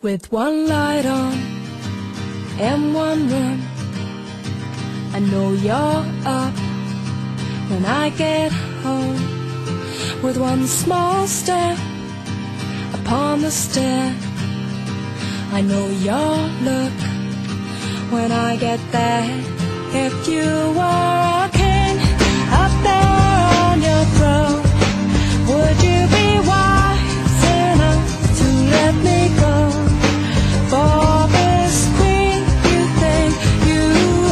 With one light on and one room, I know you're up when I get home. With one small step upon the stair, I know your look when I get there. If you were a king up there on your throne, would you be wise enough to let me go? For this queen you think you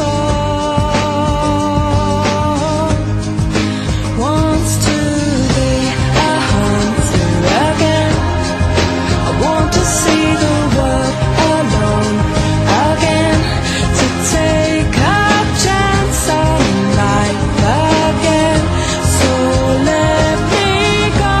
own wants to be a hunter again. I want to see the world alone again, to take a chance on life again. So let me go.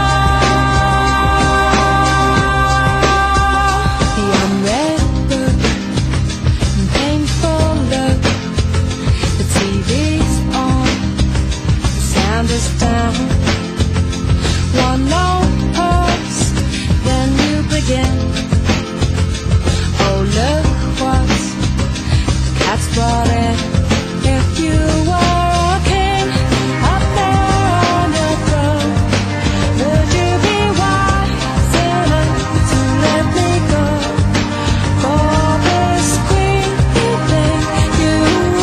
The unread book and painful look, the TV's on, the sound is down. One long pause, then you begin. Oh, look what the cat's brought in. If you were a king up there on your throne, would you be wise enough to let me go? For this queen you think you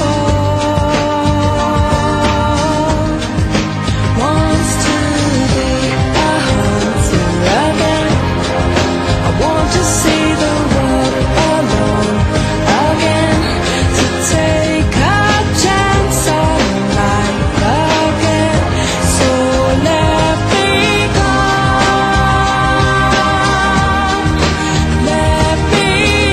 own wants to be a hunter again. I want to see the world alone again, to take a chance on life again. So let me go. Let me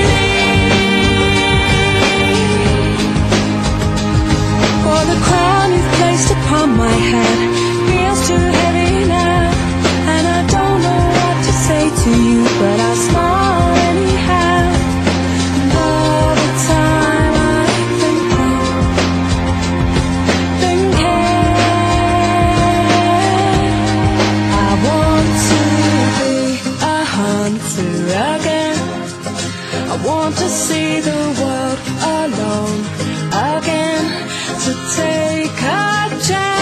leave. For the crown you've placed upon my head feels too heavy now, and I don't know what to say to you, but I'll smile anyhow. And all the time I've been thinking, I want to be a hunter again. I want to see the world alone again, to take a chance